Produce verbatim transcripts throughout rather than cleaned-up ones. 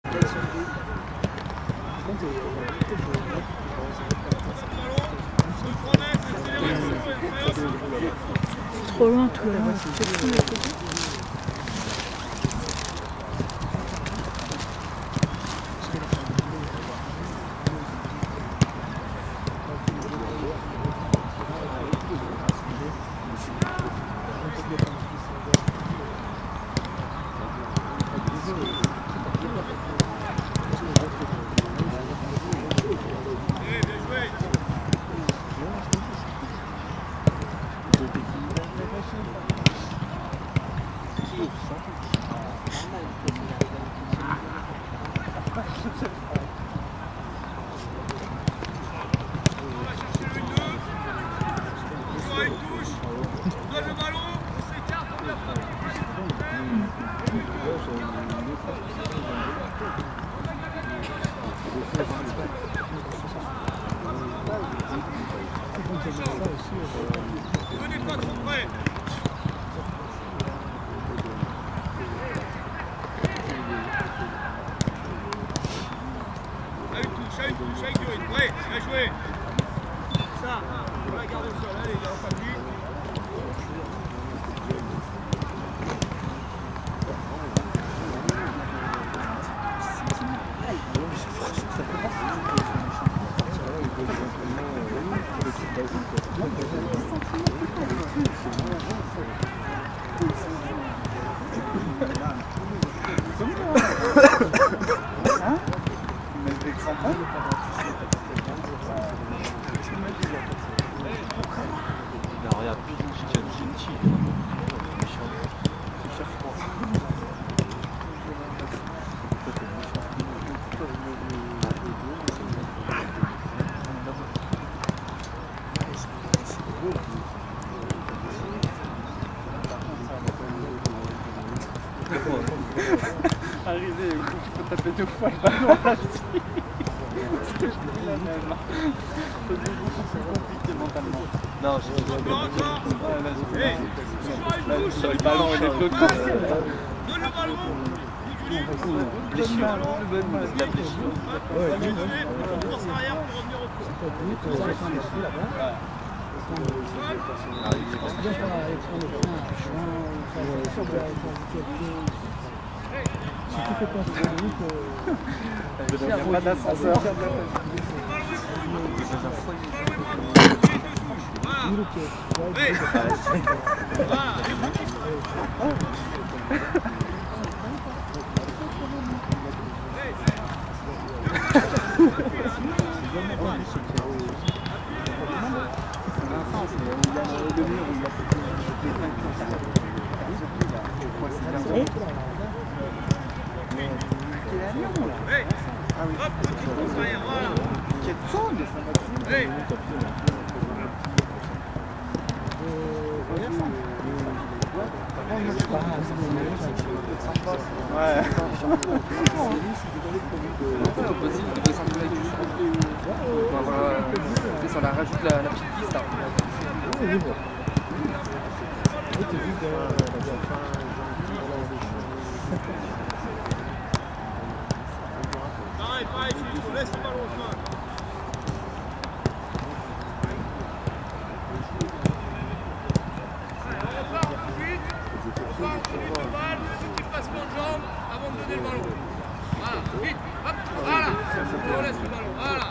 Trop loin tout là. Venez pas trop près. À une touche, à une touche, à une touche. Ouais, bien joué. Ça, on la garde au sol. Allez, il n'y a pas plus. Hein? Tu mets des crampons? Non, regarde, je tiens gentil. Arrivé, il faut qu'il faut taper deux fois le ballon là-dessus. Parce que je dis la même. C'est beaucoup plus compliqué mentalement. Non, je suis pas là. Sur le ballon, il est bloqué. Donne le ballon. blessure. La blessure. On force arrière pour revenir au cours. Si tu fais pas Je ne viens pas d'ascenseur. Ouais. C'est possible de descendre avec du son. Voilà, ça la rajoute la, la petite piste là. c'est libre. Pareil, pareil, tu laisses le ballon au chemin. Allez, on repart tout de suite. On part au premier de balle, petit placement de jambes avant de donner le ballon. Voilà, vite, hop, voilà. On laisse le ballon, voilà.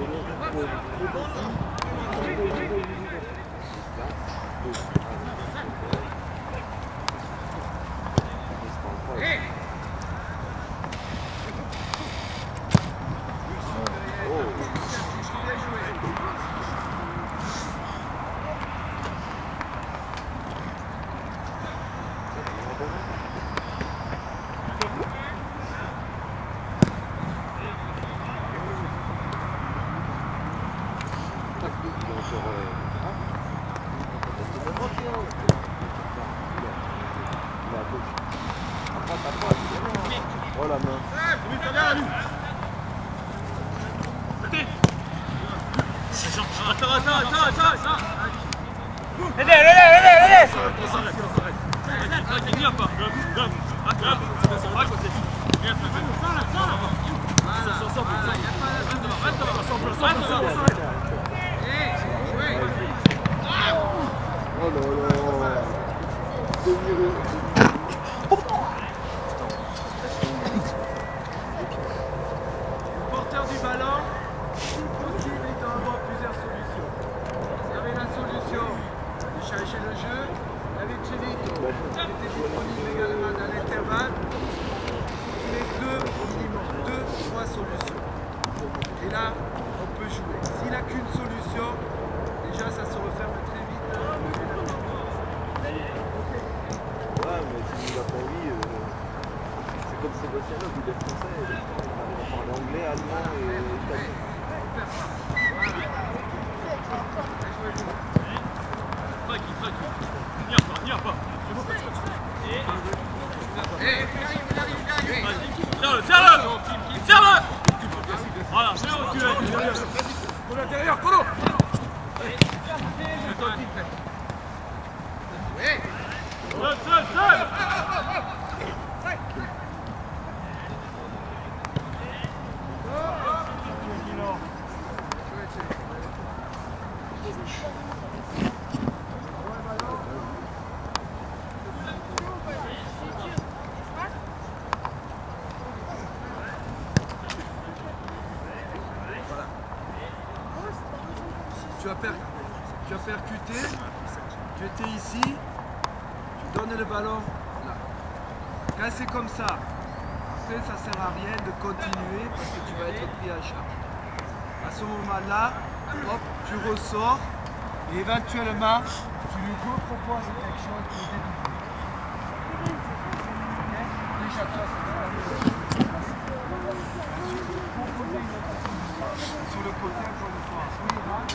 Hey. Oh la main. Attends, attends, attends, attends, attends. Allez, allez, allez, allez. On s'arrête, on s'arrête. Arrête, viens pas. Oh là là. Demi-rue. Porteur du ballon, si possible, il doit avoir plusieurs solutions. Vous avez la solution de chercher le jeu, avec Chelito, qui était disponible également dans l'intervalle. Il y a deux au minimum, deux ou trois solutions. Et là, on peut jouer. S'il n'a qu'une solution, déjà ça se referme très vite. Ouais, mais si il a pas envie, euh, c'est comme Sébastien Loeb, il est français, il va parler anglais, allemand et italien. Tiens-le, tiens-le Tiens-le Voilà, c'est reculé. Pour l'intérieur, Colo. Seul, seul, seul. Tu as, per... tu as percuté, tu étais ici, tu donnes le ballon là. Quand c'est comme ça, après ça sert à rien de continuer parce que tu vas être pris en charge. À ce moment-là, hop, tu ressors et éventuellement tu lui proposes quelque chose pour débuter. Déjà toi, c'est sur le côté encore une fois. Oui, rentre.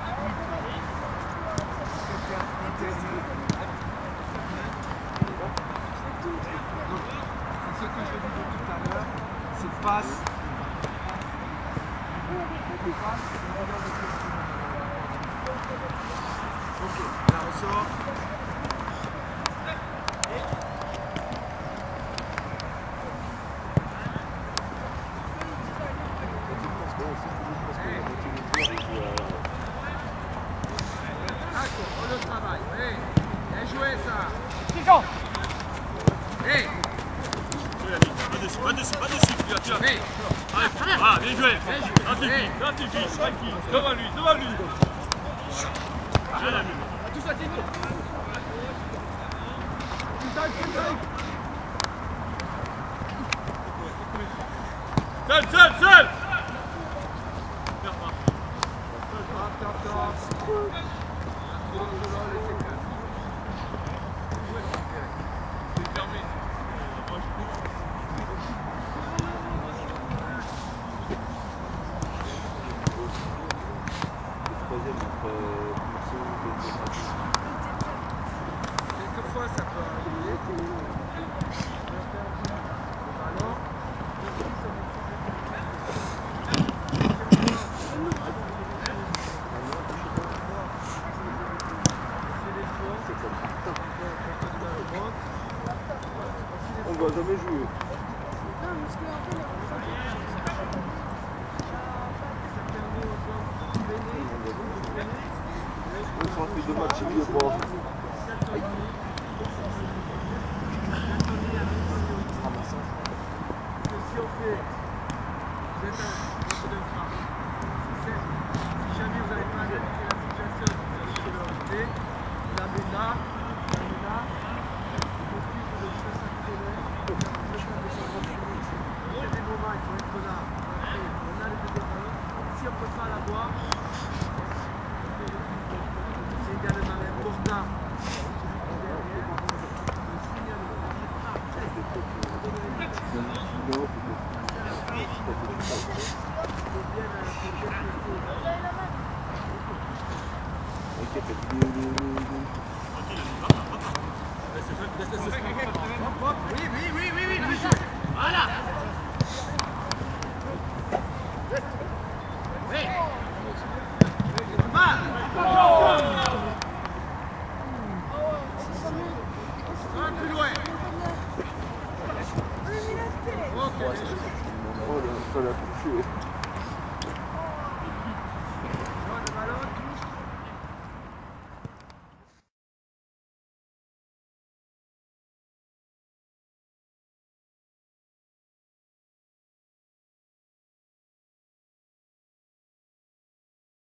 C'est ce que je disais tout à l'heure, c'est passe. Ok, là on sort. On le travaille, hey, bien joué ça. Hey. Pas dessus, pas dessus, pas dessus. Tu vas, tu vas. Hey. Allez, voilà, bien joué. Là tu vis, là tu vis, tranquille. Devant lui, devant lui. Touche la Tino. Seul, seul, seul. Quelquefois ça peut arriver. Alors, On va jamais jouer. On sera fait deux matchs et demi pas. si on fait, vous êtes un de frappe. Si jamais vous n'avez pas adapté la situation, vous allez de leur côté, vous l'avez là, vous l'avez là, le fil de jeu s'accélère, il y a des moments, il faut être là, après, on a le deuxième ballon, si on ne peut pas l'avoir, c'est également important. Oh, le sol a touché.